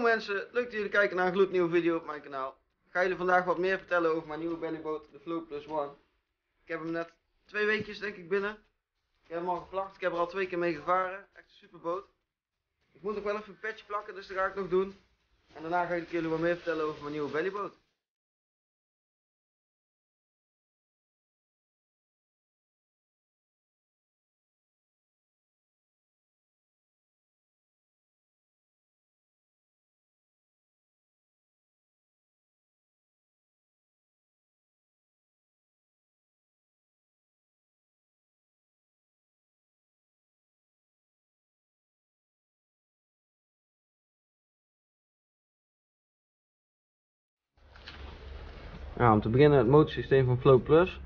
mensen, leuk dat jullie kijken naar een gloednieuwe video op mijn kanaal. Ik ga jullie vandaag wat meer vertellen over mijn nieuwe bellyboot, de Flow Plus One. Ik heb hem net 2 weekjes denk ik binnen. Ik heb hem al geplakt, ik heb er al 2 keer mee gevaren. Echt een superboot. Ik moet nog wel even een patch plakken, dus dat ga ik nog doen. En daarna ga ik jullie wat meer vertellen over mijn nieuwe bellyboot. Ja, om te beginnen het motorsysteem van Flow Plus.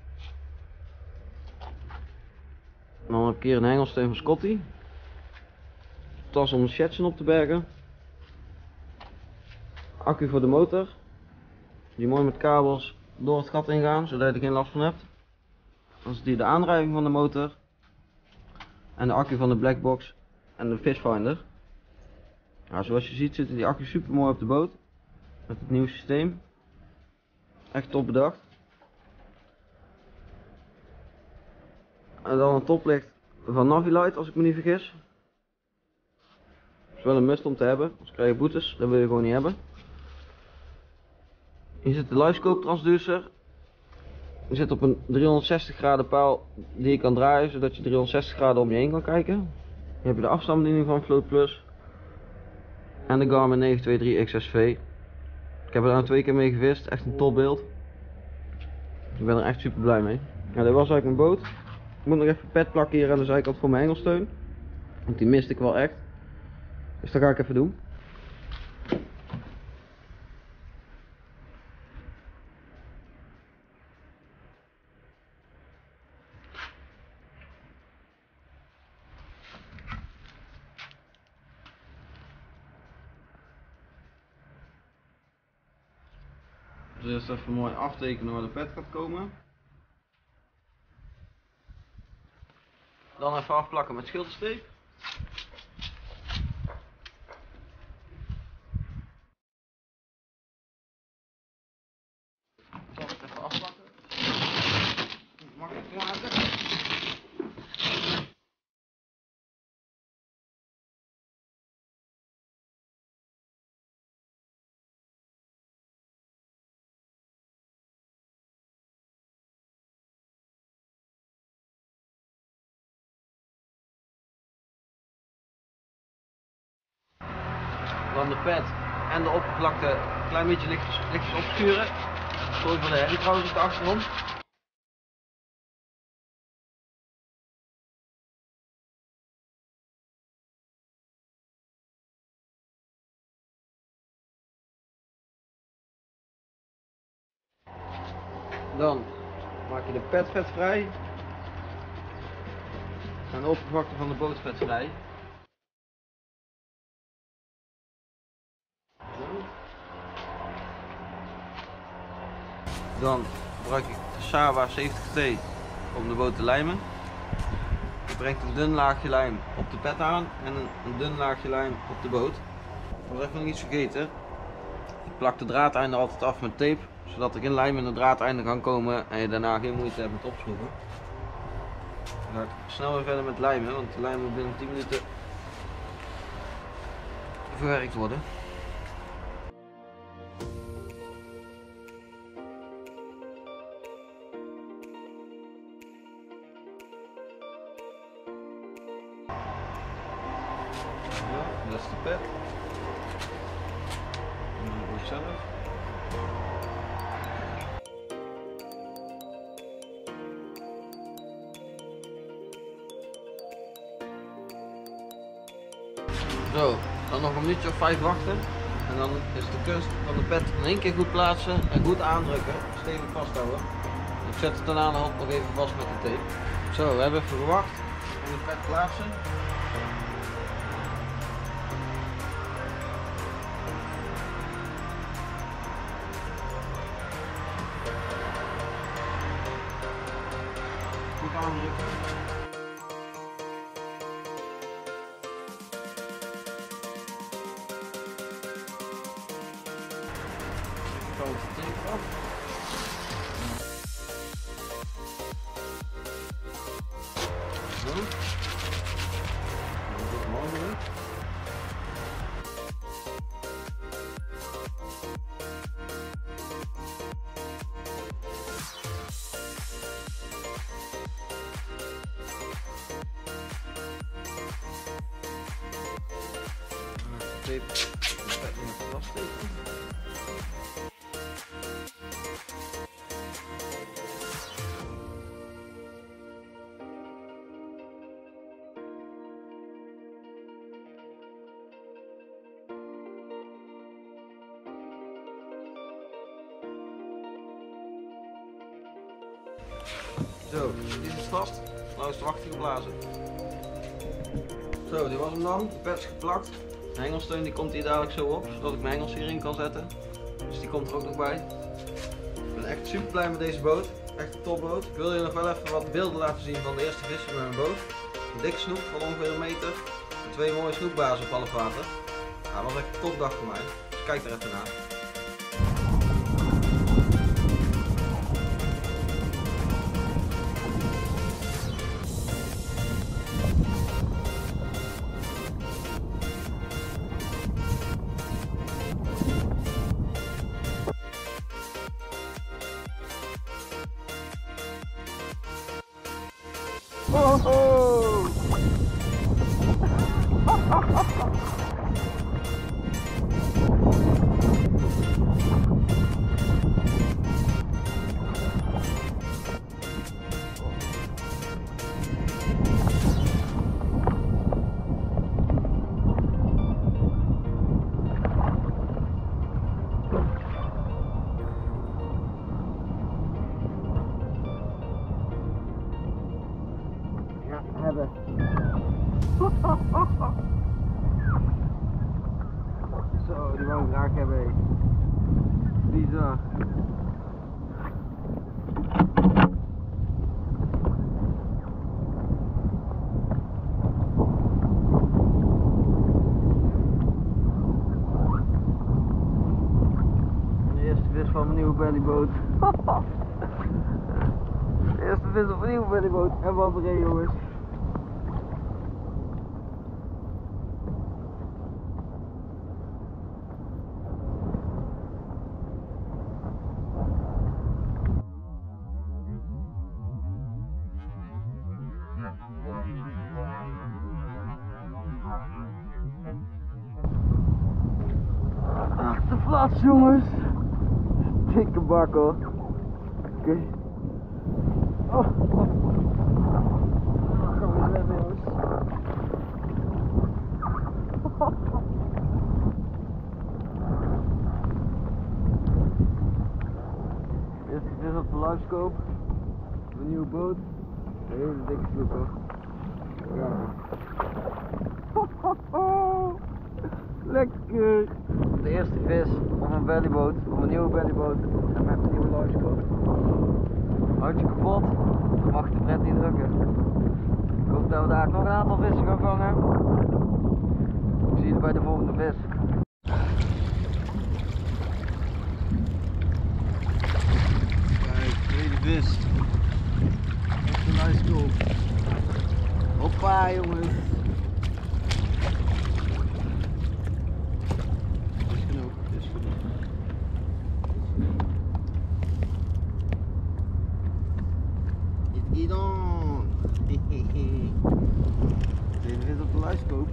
Dan heb ik hier een hengelsteun van Scotty. Tas om de schetsen op te bergen. Accu voor de motor. Die mooi met kabels door het gat ingaan, zodat je er geen last van hebt. Dan is die de aandrijving van de motor. En de accu van de blackbox en de fishfinder. Nou, zoals je ziet zitten die accu super mooi op de boot. Met het nieuwe systeem. Echt top bedacht. En dan een toplicht van Navilight als ik me niet vergis. Dat is wel een must om te hebben, anders krijg je boetes, dat wil je gewoon niet hebben. Hier zit de livescope transducer. Die zit op een 360 graden paal die je kan draaien, zodat je 360 graden om je heen kan kijken. Hier heb je de afstandsbediening van Flow Plus. En de Garmin 923 XSV. Ik heb er nou 2 keer mee gevist, echt een topbeeld. Ik ben er echt super blij mee. Ja, dit was eigenlijk mijn boot. Ik moet nog even pet plakken hier aan de zijkant voor mijn hengelsteun. Want die miste ik wel echt. Dus dat ga ik even doen. Dus eerst even mooi aftekenen waar de pet gaat komen. Dan even afplakken met schildersteep. Ik zal het even afplakken. Makkelijk maken. Dan de pet en de oppervlakte een klein beetje lichtjes opschuren. Sorry voor de herrie trouwens op de achtergrond. Dan maak je de pet vetvrij en de oppervlakte van de boot vetvrij. Dan gebruik ik de Sawa 70T om de boot te lijmen. Je brengt een dun laagje lijm op de pet aan en een dun laagje lijm op de boot. Ik was even nog iets vergeten. Ik plak de draadeinden altijd af met tape, zodat er geen lijm in de draadeinden kan komen en je daarna geen moeite hebt met opschroeven. Dan ga ik snel weer verder met lijmen, want de lijm moet binnen 10 minuten verwerkt worden. Ja, dat is de pet. En dan doe ik zelf. Zo, dan nog een minuutje of 5 wachten. En dan is de kunst van de pet in 1 keer goed plaatsen en goed aandrukken. Stevig vasthouden. Ik zet het daarna de hand nog even vast met de tape. Zo, we hebben even gewacht. En de pet plaatsen. Goed aandrukken. Zo, die is vast. Nou is de wacht geblazen. Zo, die was hem dan. De pet is geplakt. De hengelsteun die komt hier dadelijk zo op, zodat ik mijn hengels hierin kan zetten. Dus die komt er ook nog bij. Ik ben echt super blij met deze boot. Echt een topboot. Ik wil je nog wel even wat beelden laten zien van de eerste vissen met mijn boot. Een dikke snoep van ongeveer 1 meter. En 2 mooie snoepbazen op half water. Ja, dat was echt een topdag voor mij. Dus kijk er even naar. Oh, oh. Hebben. Zo, die wou ik graag hebben. Bizar. De eerste vis van mijn nieuwe bellyboot. De eerste vis op mijn nieuwe bellyboot. En wat een jongens. Achterflats jongens. Dikke bak hoor. Oké. Oh. Gaan we zwemmen jongens. Eerste vis op de livescope. Een nieuwe boot. Een hele dikke sloep hoor. Ja. Lekker! De eerste vis op mijn bellyboot, op mijn nieuwe bellyboot en met mijn nieuwe livescope. Houd je kapot, dan mag de pret niet drukken. Ik hoop dat we daar nog een aantal vissen gaan vangen. Ik zie je bij de volgende vis. Kijk, tweede vis. Op de livescope. Hoppa jongens. Idon! Deze vis op de livescope.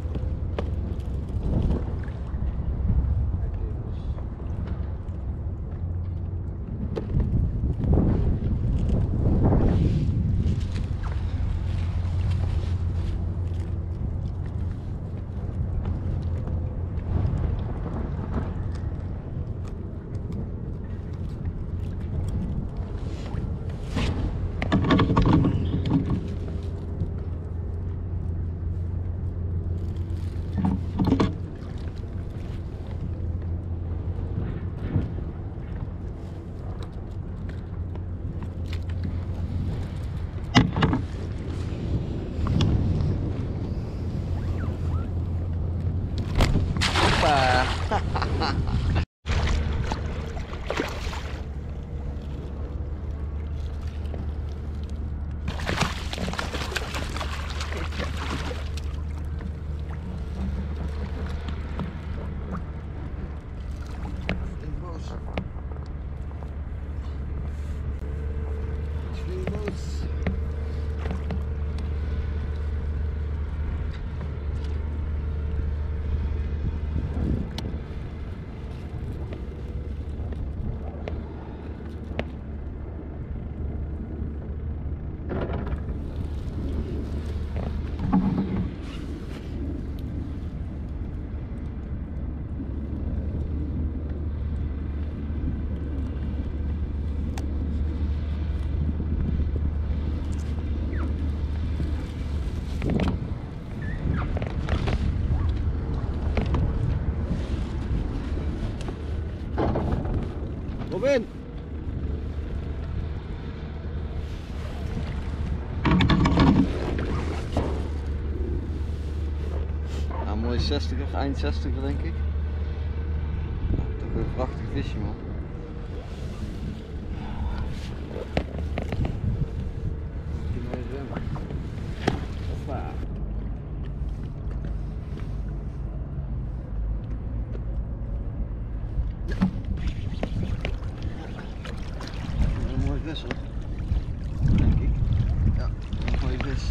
Robin! Nou, mooi 60er, eind 60er denk ik. Toch een prachtig visje, man. Hoppa. Een mooi vis hoor, denk ik. Ja, een mooie vis.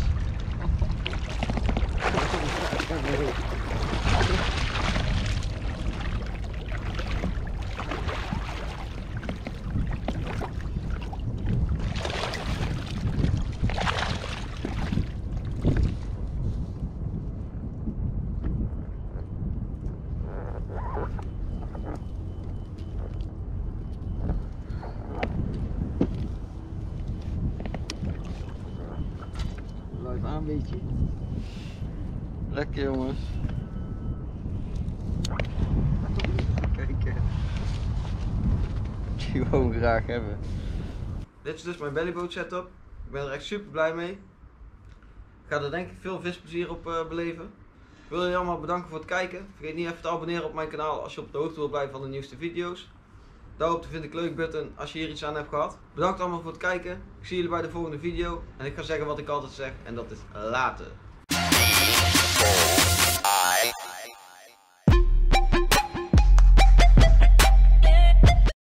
Blijf aan, beetje. Lekker jongens. Kijk, die wou hem graag hebben. Dit is dus mijn bellyboat setup. Ik ben er echt super blij mee. Ik ga er denk ik veel visplezier op beleven. Ik wil jullie allemaal bedanken voor het kijken. Vergeet niet even te abonneren op mijn kanaal als je op de hoogte wil blijven van de nieuwste video's. Daarop de vind ik leuk button als je hier iets aan hebt gehad. Bedankt allemaal voor het kijken. Ik zie jullie bij de volgende video. En ik ga zeggen wat ik altijd zeg en dat is later.